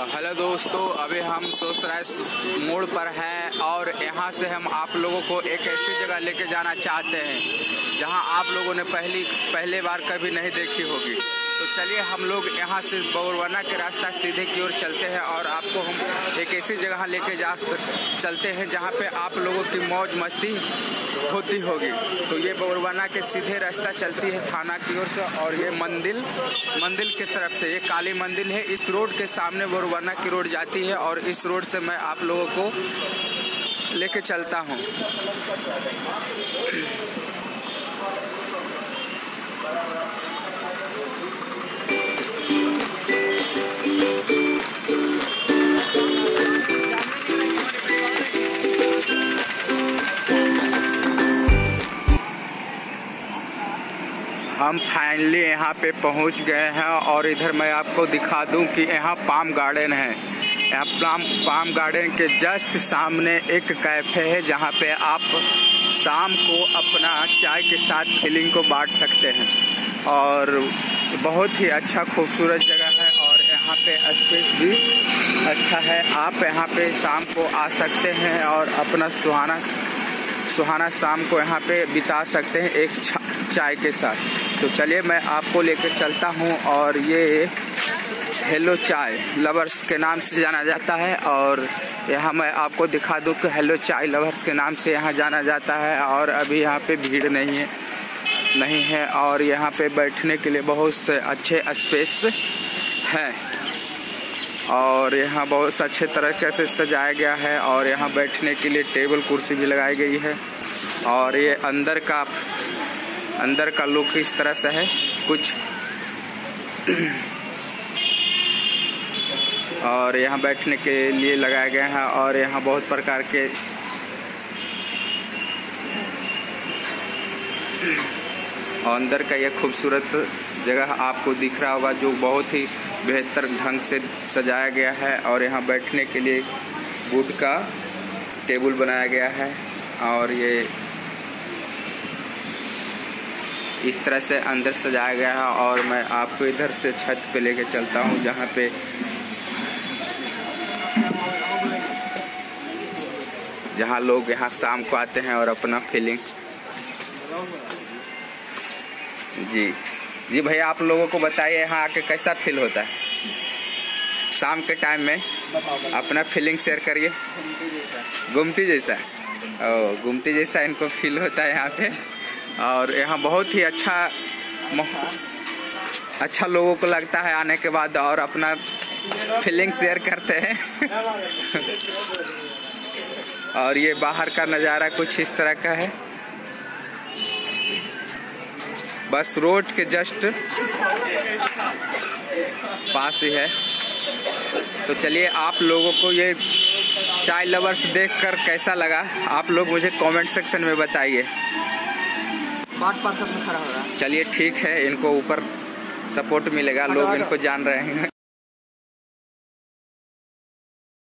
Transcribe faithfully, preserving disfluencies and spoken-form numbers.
Hello दोस्तों, अभी हम सोसराय मोड़ पर हैं और यहाँ से हम आप लोगों को एक ऐसी जगह लेके जाना चाहते हैं जहाँ आप लोगों ने पहली पहले बार कभी नहीं देखी होगी। तो चलिए हम लोग यहाँ से बबरवाना के रास्ता सीधे की ओर चलते हैं और आपको हम एक ऐसी जगह लेके जा चलते हैं जहाँ पे आप लोगों की मौज मस्ती होती होगी। तो ये बबरवाना के सीधे रास्ता चलती है थाना की ओर से और ये मंदिर मंदिर की तरफ से ये काली मंदिर है। इस रोड के सामने बबरवाना की रोड जाती है और इस रोड से मैं आप लोगों को लेके चलता हूँ। हम फाइनली यहाँ पे पहुँच गए हैं और इधर मैं आपको दिखा दूँ कि यहाँ पाम गार्डन है। यहाँ पाम पाम गार्डन के जस्ट सामने एक कैफ़े है जहाँ पे आप शाम को अपना चाय के साथ फीलिंग को बांट सकते हैं और बहुत ही अच्छा खूबसूरत जगह है और यहाँ पे स्पेस भी अच्छा है। आप यहाँ पे शाम को आ सकते हैं और अपना सुहाना सुहाना शाम को यहाँ पे बिता सकते हैं एक चाय के साथ। तो चलिए मैं आपको लेकर चलता हूँ और ये हेलो चाय लवर्स के नाम से जाना जाता है और यहाँ मैं आपको दिखा दूँ कि हेलो चाय लवर्स के नाम से यहाँ जाना जाता है और अभी यहाँ पे भीड़ नहीं है नहीं है और यहाँ पे बैठने के लिए बहुत से अच्छे स्पेस हैं और यहाँ बहुत अच्छे तरीके से सजाया गया है और यहाँ बैठने के लिए टेबल कुर्सी भी लगाई गई है और ये अंदर का अंदर का लुक इस तरह से है कुछ और यहाँ बैठने के लिए लगाया गया है और यहाँ बहुत प्रकार के अंदर का यह खूबसूरत जगह आपको दिख रहा होगा जो बहुत ही बेहतर ढंग से सजाया गया है और यहाँ बैठने के लिए वुड का टेबल बनाया गया है और ये इस तरह से अंदर सजाया गया है और मैं आपको इधर से छत पे लेके चलता हूँ जहाँ पे जहाँ लोग यहाँ शाम को आते हैं और अपना फीलिंग जी जी भैया आप लोगों को बताइए यहाँ आके कैसा फील होता है शाम के टाइम में अपना फीलिंग शेयर करिए। गुमती जैसा ओ गुमती जैसा इनको फील होता है यहाँ पे और यहाँ बहुत ही अच्छा अच्छा लोगों को लगता है आने के बाद और अपना फीलिंग शेयर करते हैं और ये बाहर का नज़ारा कुछ इस तरह का है। बस रोड के जस्ट पास ही है। तो चलिए आप लोगों को ये चाय लवर्स देखकर कैसा लगा आप लोग मुझे कमेंट सेक्शन में बताइए। बाट परसेंट में खड़ा होगा। चलिए ठीक है, इनको ऊपर सपोर्ट मिलेगा, लोग इनको जान रहे हैं।